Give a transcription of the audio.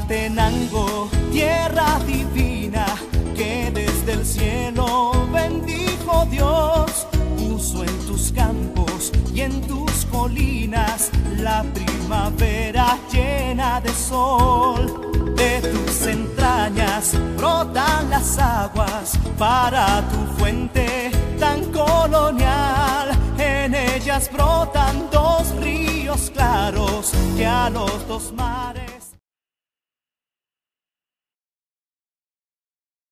Quetzaltenango, tierra divina que desde el cielo bendijo Dios, puso en tus campos y en tus colinas la primavera llena de sol. De tus entrañas brotan las aguas para tu fuente tan colonial. En ellas brotan dos ríos claros que a los dos mares